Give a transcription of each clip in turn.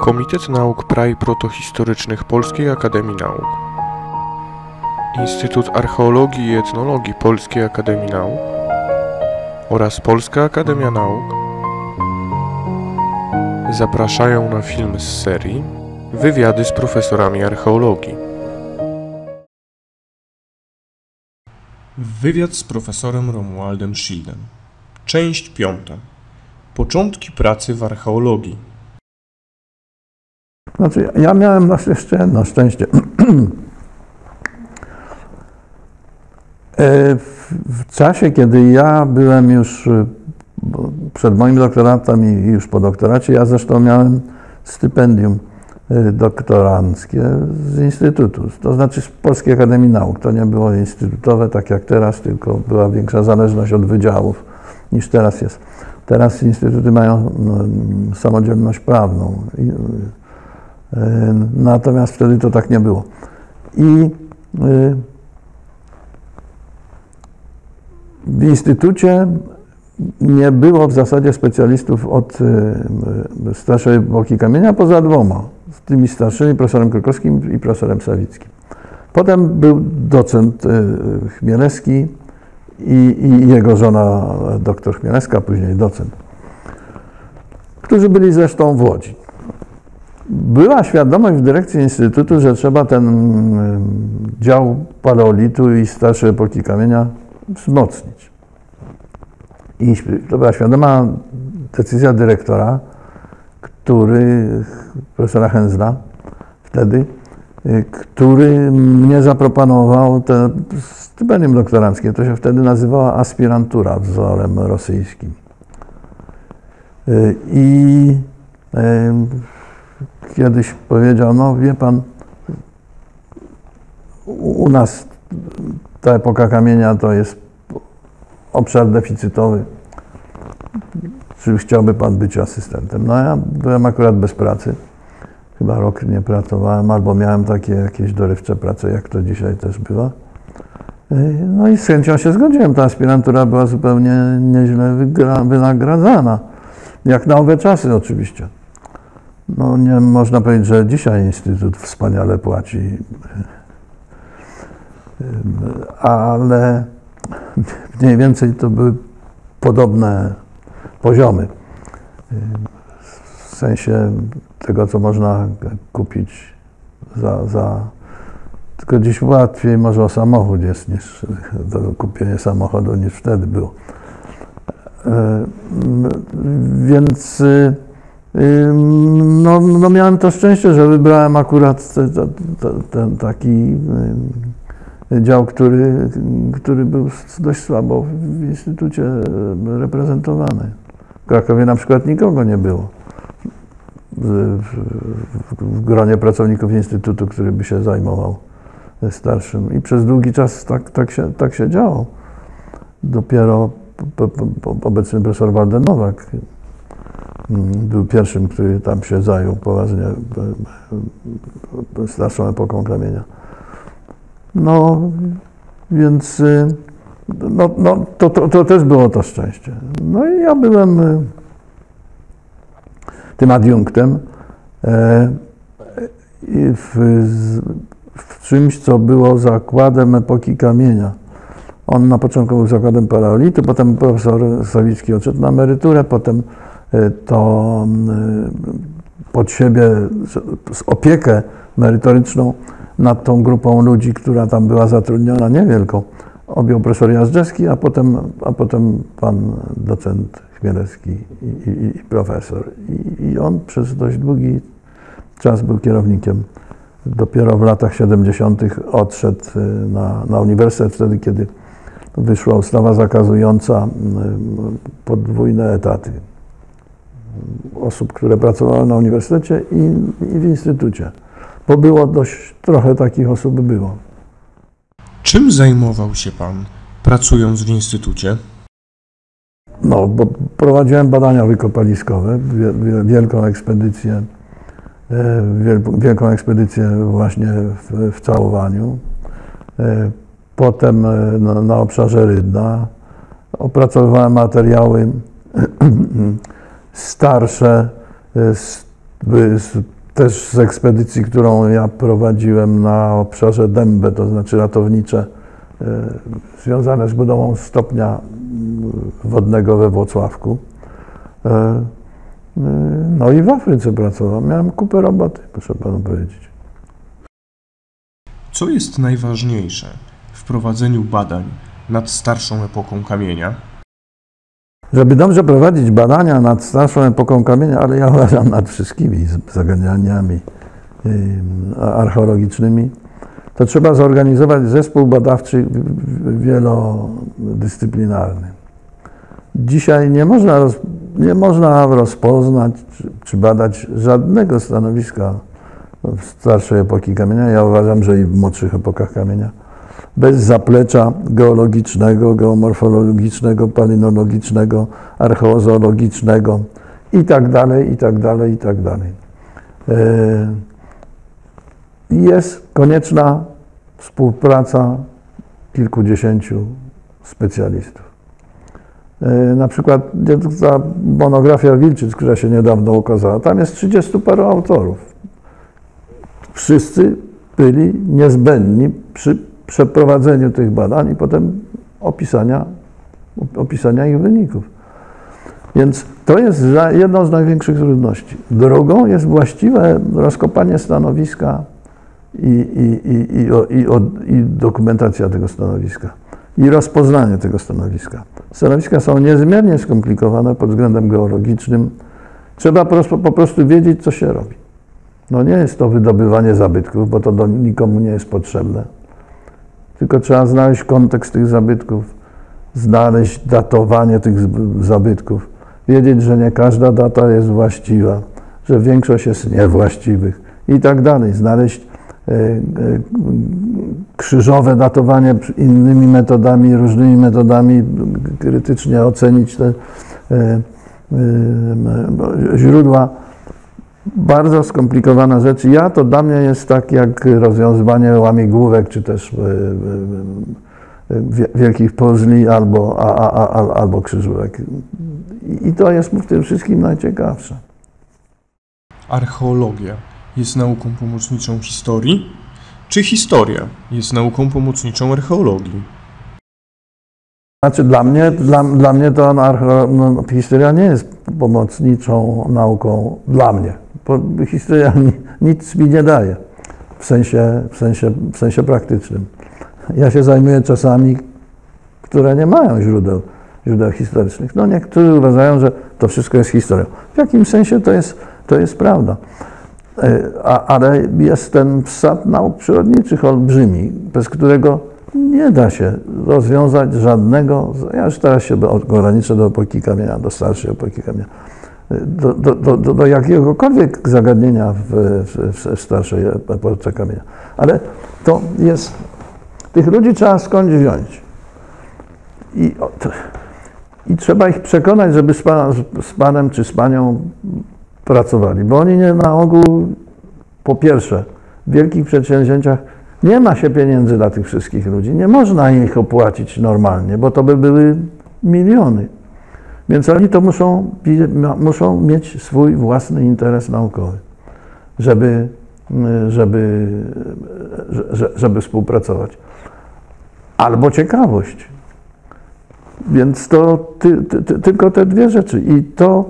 Komitet Nauk Pra- Protohistorycznych Polskiej Akademii Nauk, Instytut Archeologii i Etnologii Polskiej Akademii Nauk oraz Polska Akademia Nauk zapraszają na film z serii Wywiady z profesorami archeologii. Wywiad z profesorem Romualdem Schildem. Część 5. Początki pracy w archeologii. Znaczy, ja miałem jeszcze jedno szczęście. W czasie, kiedy ja byłem już przed moim doktoratem i już po doktoracie, ja zresztą miałem stypendium doktoranckie z Instytutu, to znaczy z Polskiej Akademii Nauk. To nie było instytutowe, tak jak teraz, tylko była większa zależność od wydziałów niż teraz jest. Teraz instytuty mają samodzielność prawną. Natomiast wtedy to tak nie było. I w Instytucie nie było w zasadzie specjalistów od starszej epoki kamienia, poza dwoma. Z tymi starszymi, profesorem Krykowskim i profesorem Sawickim. Potem był docent Chmielewski i jego żona doktor Chmielewska, później docent, którzy byli zresztą w Łodzi. Była świadomość w dyrekcji Instytutu, że trzeba ten dział paleolitu i starszej epoki kamienia wzmocnić. I to była świadoma decyzja dyrektora, profesora Hęzla wtedy, który mnie zaproponował te stypendium doktoranckie. To się wtedy nazywała aspirantura wzorem rosyjskim. I kiedyś powiedział, no wie pan, u nas ta epoka kamienia to jest obszar deficytowy. Czy chciałby pan być asystentem? No ja byłem akurat bez pracy. Chyba rok nie pracowałem, albo miałem takie jakieś dorywcze prace, jak to dzisiaj też bywa. No i z chęcią się zgodziłem. Ta aspirantura była zupełnie nieźle wynagradzana. Jak na owe czasy oczywiście. No nie można powiedzieć, że dzisiaj Instytut wspaniale płaci, ale mniej więcej to były podobne poziomy. W sensie tego, co można kupić tylko dziś łatwiej może o samochód jest niż do kupienia samochodu niż wtedy było. Więc no miałem to szczęście, że wybrałem akurat ten taki dział, który był dość słabo w Instytucie reprezentowany. W Krakowie na przykład nikogo nie było w gronie pracowników Instytutu, który by się zajmował starszym. I przez długi czas tak się działo. Dopiero obecny profesor Waldemar Nowak był pierwszym, który tam się zajął poważnie starszą epoką kamienia. No, więc to też było to szczęście. No i ja byłem tym adiunktem w czymś, co było zakładem epoki kamienia. On na początku był zakładem paleolitu, potem profesor Sawicki odszedł na emeryturę, potem to pod siebie z opiekę merytoryczną nad tą grupą ludzi, która tam była zatrudniona, niewielką, objął profesor Jażdżewski, a potem pan docent Chmielewski i profesor. I on przez dość długi czas był kierownikiem. Dopiero w latach 70. odszedł na uniwersytet, wtedy kiedy wyszła ustawa zakazująca podwójne etaty osób, które pracowały na uniwersytecie i w instytucie. Bo było trochę takich osób było. Czym zajmował się pan, pracując w Instytucie? No, bo prowadziłem badania wykopaliskowe, wielką ekspedycję właśnie w Całowaniu. Potem na obszarze Rydna opracowywałem materiały starsze też z ekspedycji, którą ja prowadziłem na obszarze Dębe, to znaczy ratownicze, związane z budową stopnia wodnego we Włocławku. No i w Afryce pracowałem. Miałem kupę roboty, proszę panu powiedzieć. Co jest najważniejsze w prowadzeniu badań nad starszą epoką kamienia? Żeby dobrze prowadzić badania nad starszą epoką kamienia, ale ja uważam nad wszystkimi zagadnieniami archeologicznymi, to trzeba zorganizować zespół badawczy wielodyscyplinarny. Dzisiaj nie można rozpoznać czy badać żadnego stanowiska w starszej epoki kamienia. Ja uważam, że i w młodszych epokach kamienia. Bez zaplecza geologicznego, geomorfologicznego, palinologicznego, archeozoologicznego i tak dalej, i tak dalej, i tak dalej. Jest konieczna współpraca kilkudziesięciu specjalistów. Na przykład ta monografia Wilczyc, która się niedawno ukazała, tam jest 30 paru autorów. Wszyscy byli niezbędni przy przeprowadzeniu tych badań i potem opisania ich wyników. Więc to jest jedną z największych trudności. Drugą jest właściwe rozkopanie stanowiska i dokumentacja tego stanowiska. I rozpoznanie tego stanowiska. Stanowiska są niezmiernie skomplikowane pod względem geologicznym. Trzeba po prostu wiedzieć, co się robi. No nie jest to wydobywanie zabytków, bo to nikomu nie jest potrzebne. Tylko trzeba znaleźć kontekst tych zabytków, znaleźć datowanie tych zabytków, wiedzieć, że nie każda data jest właściwa, że większość jest niewłaściwych i tak dalej. Znaleźć krzyżowe datowanie innymi metodami, różnymi metodami, krytycznie ocenić te źródła. Bardzo skomplikowana rzecz. To dla mnie jest tak jak rozwiązywanie łamigłówek, czy też wielkich puzli albo krzyżówek. I to jest w tym wszystkim najciekawsze. Archeologia jest nauką pomocniczą historii, czy historia jest nauką pomocniczą archeologii? Znaczy dla mnie to historia nie jest pomocniczą nauką dla mnie. Bo historia nic mi nie daje w sensie praktycznym. Ja się zajmuję czasami, które nie mają źródeł historycznych. No niektórzy uważają, że to wszystko jest historią. W jakimś sensie to jest prawda. Ale jest ten wsad nauk przyrodniczych olbrzymi, bez którego nie da się rozwiązać żadnego, ja już teraz się ograniczę do epoki kamienia, do starszej epoki kamienia, do jakiegokolwiek zagadnienia w starszej epoce kamienia. Ale to jest, tych ludzi trzeba skądś wziąć. I trzeba ich przekonać, żeby z panem czy z panią pracowali, bo oni na ogół, po pierwsze, w wielkich przedsięwzięciach nie ma się pieniędzy dla tych wszystkich ludzi, nie można ich opłacić normalnie, bo to by były miliony. Więc oni to muszą mieć swój własny interes naukowy, żeby współpracować. Albo ciekawość. Więc to tylko te dwie rzeczy. I to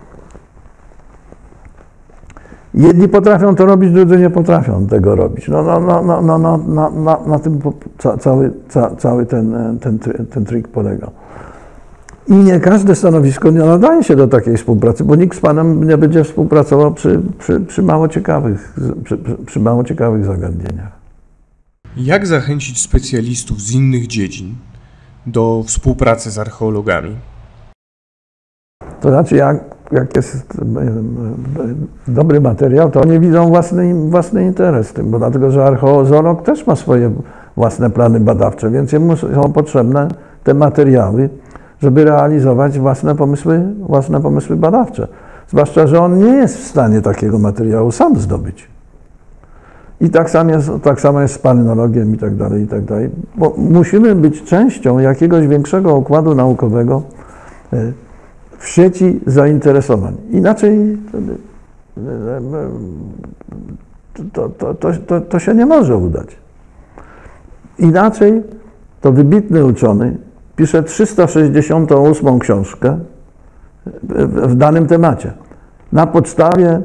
jedni potrafią to robić, drudzy nie potrafią tego robić. Na tym cały ten trik polega. I nie każde stanowisko nie nadaje się do takiej współpracy, bo nikt z panem nie będzie współpracował przy mało ciekawych zagadnieniach. Jak zachęcić specjalistów z innych dziedzin do współpracy z archeologami? To znaczy, jak jest dobry materiał, to oni widzą własny interes w tym, bo dlatego, że archeozoolog też ma swoje własne plany badawcze, więc jemu są potrzebne te materiały, żeby realizować własne pomysły badawcze. Zwłaszcza, że on nie jest w stanie takiego materiału sam zdobyć. I tak samo jest z palinologiem i tak dalej, bo musimy być częścią jakiegoś większego układu naukowego w sieci zainteresowań. Inaczej to się nie może udać. Inaczej to wybitny uczony pisze 368 książkę w danym temacie. Na podstawie,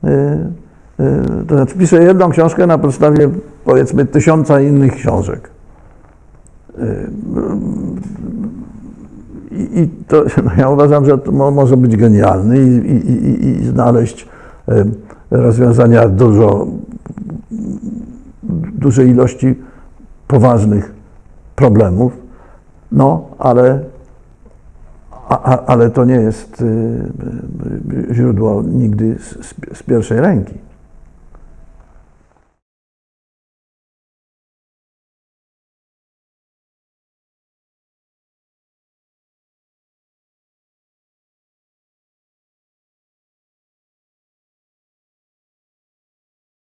to znaczy pisze jedną książkę na podstawie, powiedzmy, 1000 innych książek. I to, no ja uważam, że to może być genialny i znaleźć rozwiązania dużej ilości poważnych problemów, no ale to nie jest źródło nigdy z pierwszej ręki.